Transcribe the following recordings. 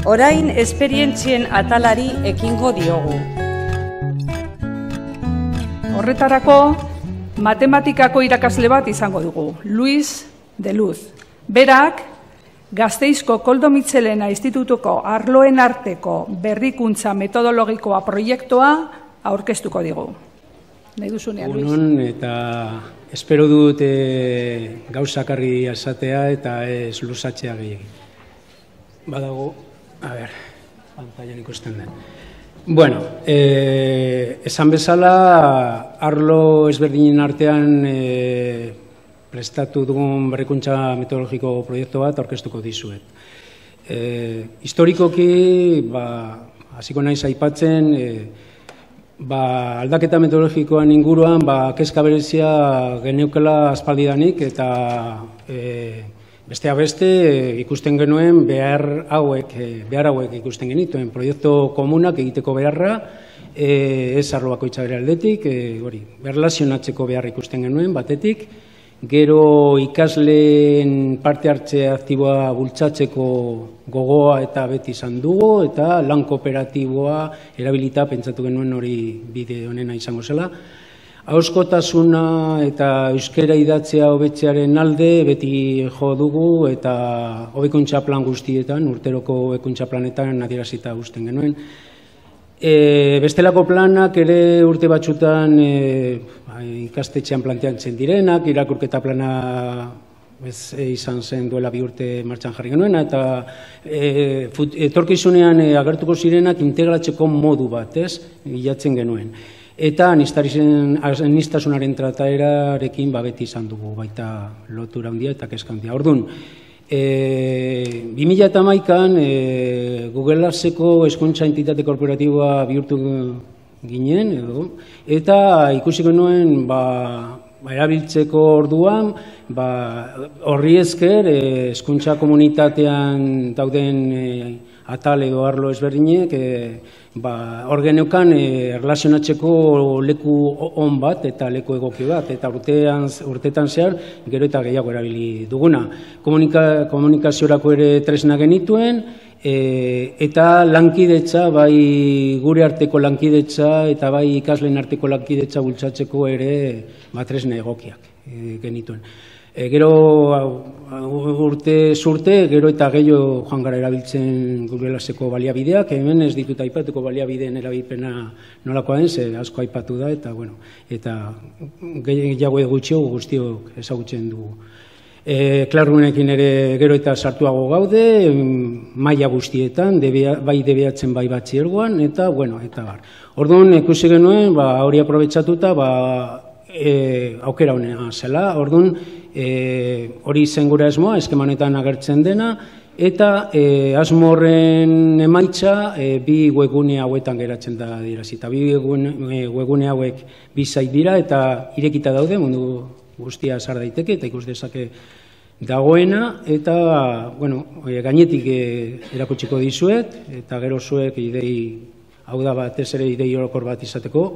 Orain esperientzien atalari ekingo diogu. Horretarako, matematikako irakasle bat izango dugu, Luis de Luz. Berak, Gasteizko Koldo Mitxelena Institutuko arloen arteko berrikuntza metodologikoa proiektua aurkeztuko digu. Nahi duzunean, Luis? Egunon, eta espero dut gauzakarri esatea eta ez luzatzea gehiagin. Badago, a ber, pantailan ikusten den. Bueno, esan bezala, arlo ezberdinen artean prestatu dugun berrikuntza metodologiko proiektu bat aurkeztuko dizuet. Historikoki, hasiko naiz aipatzen, aldaketa metodologikoan inguruan kezka berezia geneukela aspaldidanik eta besteak beste ikusten genuen behar hauek ikusten genituen proiektu komunak egiteko beharra, ez arlo bakoitza bere aldetik, berrelazionatzeko behar ikusten genuen batetik, gero ikasleen parte hartze aktiboa bultzatzeko gogoa eta beti izan dugu, eta lan kooperatiboa erabilita pentsatu genuen hori bide honena izango zela. Ahozkotasuna eta euskera idatzea hobetzearen alde beti jo dugu eta hobekuntza plan guztietan, urteroko hobekuntza planetan adierazita uzten genuen. Bestelako planak ere urte batzutan ikastetxean planteatzen direnak, irakurketa plana izan zen duela 2 urte martxan jarri genuena, eta etorkizunean agertuko zirenak integratzeko modu bat, bilatzen genuen. Eta aniztasunaren trataerarekin beti izan dugu baita lotura handia eta kezka handia. Orduan, 2011an Google Eartheko hezkuntza entitate korporatiboa bihurtu ginen, eta ikusi genuen erabiltzeko orduan, horri esker hezkuntza komunitatean dauden atal edo arlo ezberdinek, hor geneukan erlazionatzeko leku on bat eta leku egoki bat, eta urteetan zehar gero eta gehiago erabili duguna. Komunikaziorako ere tresna genituen, eta lankidetza, bai gure arteko lankidetza eta bai ikasleen arteko lankidetza bultzatzeko ere tresna egokiak genituen. Gero urte zurte, gero eta gehiago joan gara erabiltzen Google Eartheko baliabideak, hemen ez ditut aipatuko baliabideen erabilpena nolakoa den, ze asko aipatu da, eta gehiago gutxiago guztiok ezagutzen dugu. Klarrunekin ere gero eta sartuago gaude, maila guztietan, bai debiatzen bai batxiergoan, eta bar. Orduan, ikusi genuen, hori aprobetxatuta, aukera honea zela. Orduan, hori zen gure asmoa, eskemanetan agertzen dena, eta asmo horren emaitza bi webgune hauetan geratzen da dirazita. Bi webgune hauek bizait dira eta irekita daude, mundu guztia sar daiteke eta ikus dezake dagoena, eta gainetik erakutsiko dizuet, eta gero zuek idei, hau da batez ere idei orokor bat izateko.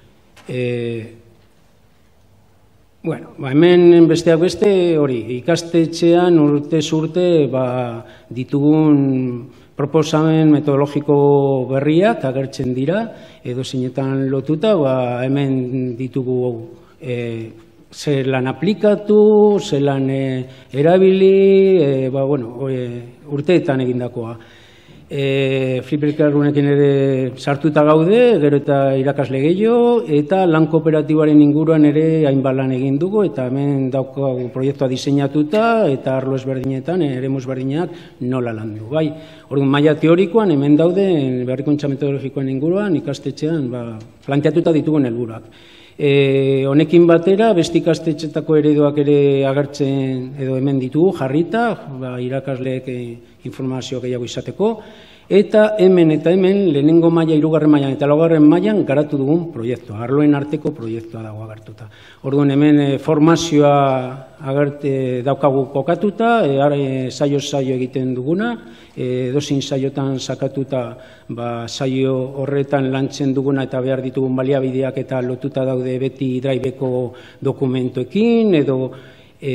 Hemen besteak beste hori, ikastetxean urtez urte ditugun proposamen metodologiko berriak agertzen dira, edo zinetan lotuta, hemen ditugu zelan aplikatu, zelan erabili, urteetan egindakoa. Flipperrunekin ere sartuta gaude, gero eta irakasle gehiago, eta lan kooperatiboaren inguruan ere hainbat lan egin dugu, eta hemen daukagu proiektua diseinatuta, eta arlo ezberdinetan, eremu ezberdinak nola lan du. Orduan, maila teorikoan hemen daude, berrikuntza metodologikoen inguruan, ikastetxean, planteatuta ditugun helburuak. Honekin batera, beste ikastetxetako ereduak ere agertzen edo hemen ditugu, jarrita, irakasleek informazio gehiago izateko, eta hemen lehenengo maila, hirugarren mailan eta laugarren mailan garatu dugun proiektua, arloen arteko proiektua dago agertuta. Orduan hemen formazioa daukagu kokatuta, saio egiten duguna, dozin saiotan sakatuta saio horretan lantzen duguna eta behar ditugun baliabideak eta lotuta daude beti Driveko dokumentoekin edo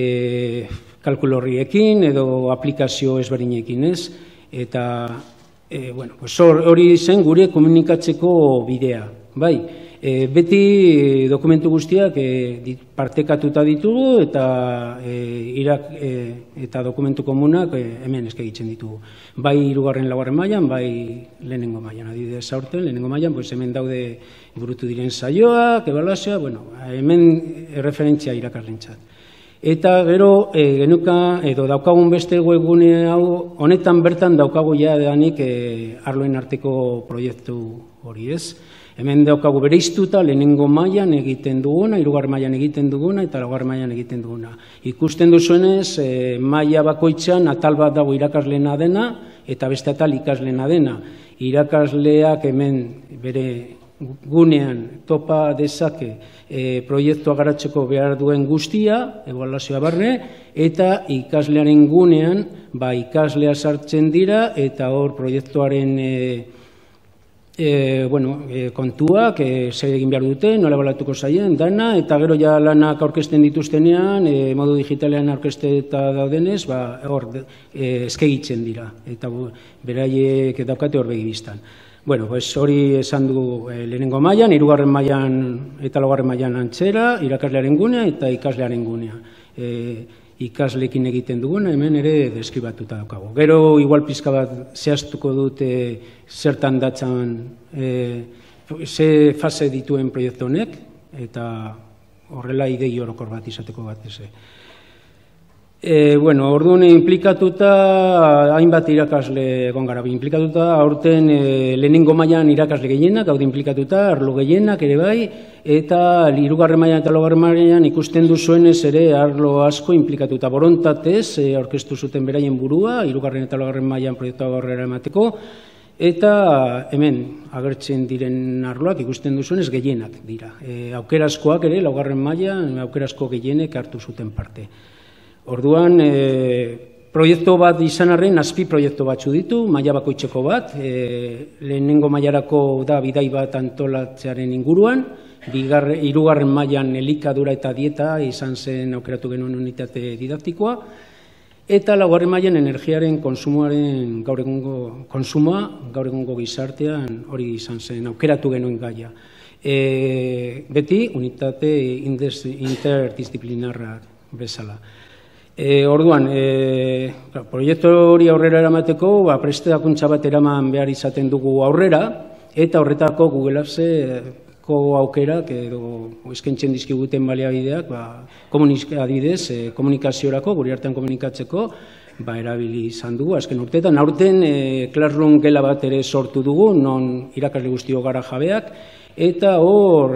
kalkulorriekin edo aplikazio ezberdinekin, ez? Eta hori zen gure komunikatzeko bidea, bai. Beti dokumentu guztiak partekatuta ditugu eta dokumentu komunak hemen eskaintzen ditugu. Bai hirugarren, laugarren mailan, bai lehenengo mailan. Adibidez aurten, lehenengo mailan, hemen daude burutu diren saioak, ebaluazioa, hemen erreferentzia irakaslentzat. Eta gero genuka edo daukagun beste webgune hau, honetan bertan daukagu jadanik arloen arteko proiektu hori ez. Hemen daukagu bereiztuta lehenengo mailan egiten duguna, hirugarren mailan egiten duguna eta laugarren mailan egiten duguna. Ikusten duzuenez, maila bakoitzan atal bat dago irakasleena dena eta beste atal ikasleena dena. Irakasleak hemen bere gunean topa dezake proiektua garatzeko behar duen guztia, ebaluazioa barne, eta ikaslearen gunean ikaslea sartzen dira eta hor proiektuaren kontuak, zer egin behar dute, nola ebaluatuko zaien, dana, eta gero ja lanak aurkezten dituztenean, modu digitalean aurkezteta daudenez, hor eskegitzen dira, eta beraiek daukate hor begibistan. Hori esan du lehenengo mailan, hirugarren mailan eta laugarren mailan antzera, irakaslearen gunea eta ikaslearen gunea. Ikasleekin egiten duguna, hemen ere deskribatuta daukagu. Gero, igual pizka bat zehaztuko dute zertan datzan ze fase dituen proiektu honek, eta horrela idei orokor bat izateko bat ez. Orduan inplikatuta hainbat irakasle egon gara, inplikatuta aurten lehenengo mailan irakasle gehienak, gaude inplikatuta, arlo gehienak ere bai, eta hirugarren mailan eta laugarren mailan ikusten duzuenez ere arlo asko inplikatuta borontatez, aurkeztu zuten beraien burua, hirugarren eta laugarren mailan proiektua aurrera emateko, eta hemen agertzen diren arloak ikusten duzuenez gehienak dira. Aukerazkoak ere, laugarren mailan, aukerazko gehienek hartu zuten parte. Orduan, proiektu bat izan arren, azpi proiektu batzu ditu, maila bakoitzeko bat, lehenengo mailarako da bidai bat antolatzearen inguruan, hirugarren mailan elikadura eta dieta izan zen aukeratu genuen unitate didaktikoa, eta laugarren mailan energiaren konsumoaren gaur egungo gizartean hori izan zen aukeratu genuen gaia. Beti unitate interdisciplinarra bezala. Orduan, proiektu hori aurrera eramateko, prestakuntza bat eraman behar izaten dugu aurrera, eta horretako Google Appseko aukerak edo eskaintzen dizkiguten baliabideak, adibidez, komunikaziorako, gure artean komunikatzeko, erabili izan dugu, azken urteetan. Aurten, Classroom gela bat ere sortu dugu, non irakasle guztio gara jabeak, eta hor,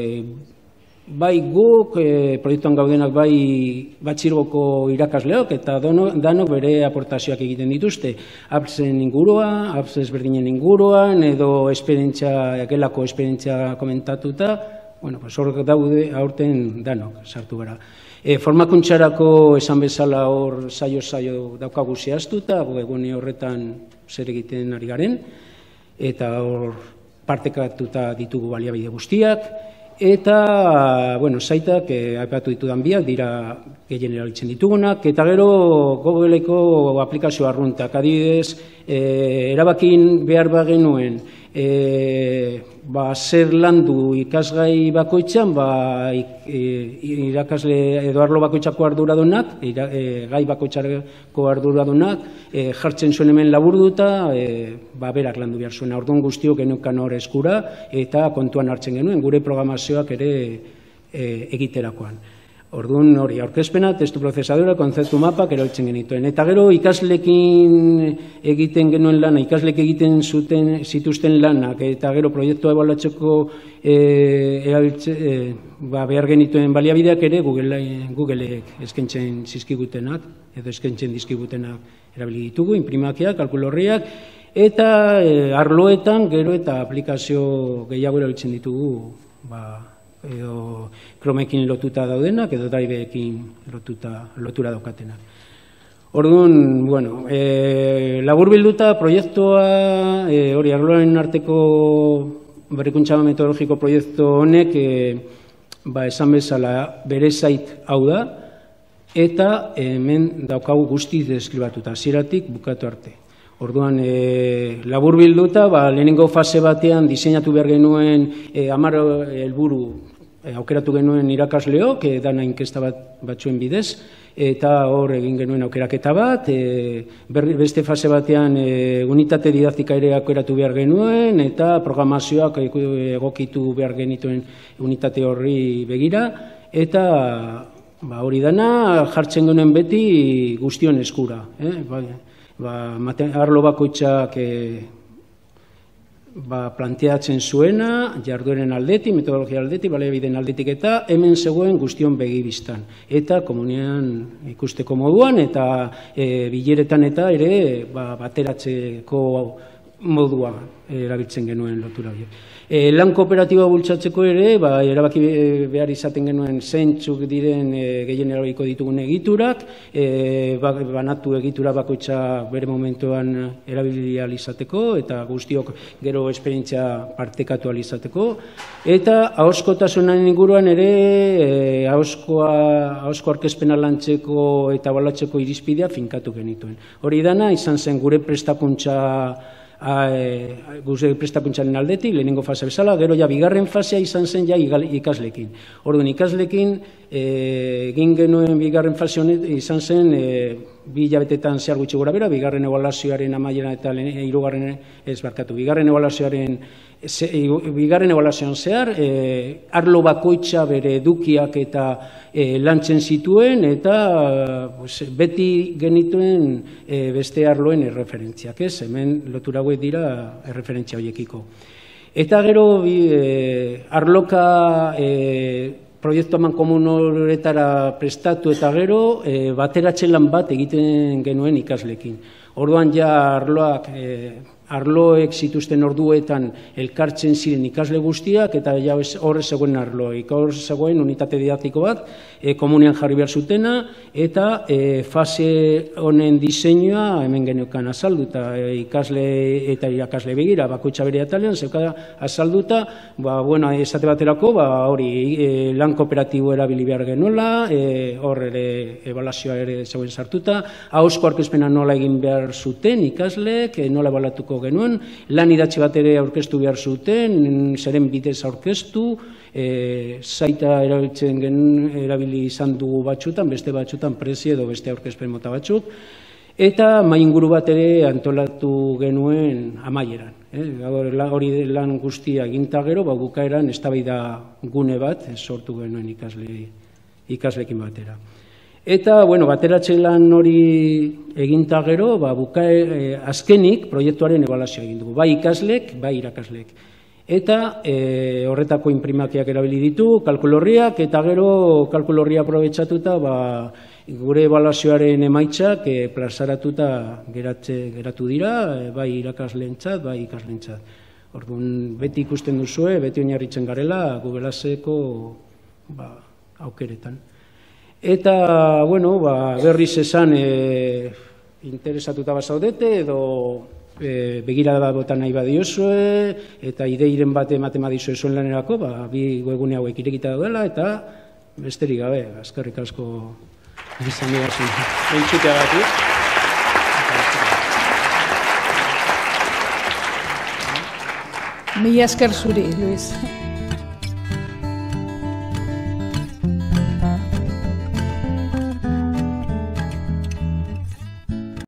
bai guk, proiektuan gaudenak bai batxirgoko irakasleok eta danok bere aportazioak egiten dituzte. Appsen ingurua, apps ezberdinen inguruan, edo gelako esperientzia komentatuta, hor daude aurten danok sartu gara. Formakuntzarako esan bezala hor saio daukagu zehaztuta, egune horretan zer egiten ari garen, eta hor partekatuta ditugu baliabide guztiak, eta, zaitak, aipatu ditudan biak, dira gehien erabiltzen ditugunak, eta gero Googleko aplikazio arruntak, adibidez, erabakin behar bagenuen, zer landu ikasgai bakoitzan, irakasle edo arlo bakoitzako arduradunak, gai bakoitzako arduradunak, jartzen zuen hemen laburduta, berak landu behar zuen. Orduan guztiok genukan hor eskura, eta kontuan hartzen genuen, gure programazioak ere egiterakoan. Orduan hori, aurkezpena, testu prozesadora, kontzeptu mapak erabiltzen genituen. Eta gero ikaslekin egiten genuen lana, ikaslek egiten zituzten lanak, eta gero proiektua ebaluatzeko behar genituen baliabideak ere Googleek eskaintzen zizkigutenak, edo eskaintzen dizkigutenak erabili ditugu, imprimakiak, kalkulorriak, eta arloetan gero eta aplikazio gehiago erabiltzen ditugu, edo Chromeekin lotuta daudenak, edo Driveekin lotura daukatenak. Orduan, labur bilduta proiektua, hori arloaren arteko berrikuntza metodologiko proiektu honek, esan bezala bere zait hau da, eta hemen daukagu guztiz deskribatuta, hasieratik bukatu arte. Orduan, laburbilduta, lehenengo fase batean diseinatu behar genuen 10 helburu aukeratu genuen irakasleok, dana inkesta batzuen bidez, eta hor egin genuen aukeraketa bat, beste fase batean unitate didatika ere aukeratu behar genuen, eta programazioak egokitu behar genituen unitate horri begira, eta hori dana jartzen genuen beti guztion eskura. Arlo bakoitzak planteatzen zuena, jardueren aldetik, metodologia aldetik, baliabideen aldetik eta hemen zegoen guztion begibistan. Eta komunean ikusteko moduan eta bileretan eta ere bateratzeko modua erabiltzen genuen lotura horiek. Lan kooperatiboa bultzatzeko ere, erabaki behar izaten genuen zeintzuk diren gehien erabiliko ditugun egiturak, banatu egitura bakoitza bere momentuan erabili ahal izateko, eta guztiok gero esperientzia partekatu ahal izateko, eta ahozkotasunaren inguruan ere ahozko aurkezpena lantzeko eta balatzeko irizpidea finkatu genituen. Hori dana izan zen gure prestakuntzaren aldetik, lehenengo fase bezala, gero ja bigarren fasea izan zen ja ikaslekin. Orduan ikaslekin egin genuen bigarren fase honet izan zen 2 hilabetetan zehar gutxi gora bera, bigarren ebaluazioaren amaieran eta bigarren ebaluazioan zehar, arlo bakoitza bere edukiak eta lantzen zituen eta beti genituen beste arloen erreferentziak, hemen lotura hauek dira erreferentzia horiekiko. Eta gero arloka proiektu eman komun horretara prestatu eta gero bateratzen lan bat egiten genuen ikaslekin. Orduan ja arloek zituzten orduetan elkartzen ziren ikasle guztiak eta ja horre zegoen arloek. Horre zegoen unitate didaktiko bat, komunean jarri behar zutena eta fase honen diseinua hemen geneukan azalduta. Ikasle eta irakasle begira, bakoitza bere atalean, zeukada azalduta, esate baterako, hori lan kooperatibo erabili behar genuela, hor ere ebaluazioa ere zegoen sartuta, ahozko aurkezpena nola egin behar zuten ikasleek, nola ebaluatuko genuen, lan idatzi bat ere aurkeztu behar zuten, zeren bidez aurkeztu, zaita erabili izan dugu batzutan, beste batzutan presi edo beste aurkezpen mota batzuk, eta mai inguru bat ere antolatu genuen amaieran. Hori lan guztia eginta gero, bukaeran eztabaida gune bat sortu genuen ikaslekin batera. Eta, bateratzen lan hori eginta gero, azkenik proiektuaren ebaluazioa egin dugu, bai ikaslek, bai irakasleek. Eta horretako inprimakiak erabili ditu, kalkulorriak, eta gero kalkulorria aprobetxatuta gure ebaluazioaren emaitzak plazaratuta geratu dira, bai irakasleentzat, bai ikasleentzat. Orduan, beti ikusten duzue, beti oinarritzen garela, Googleaseko aukeretan. Eta, berriz esan interesatuta bazaudete edo begirada bota nahi badiozue eta ideiren bat ematen badizue zuen lanerako, bi webgune hauek irekita daudela eta besterik gabe, eskerrik asko izan dira entzuteagatik. Mila esker zuri, Luis.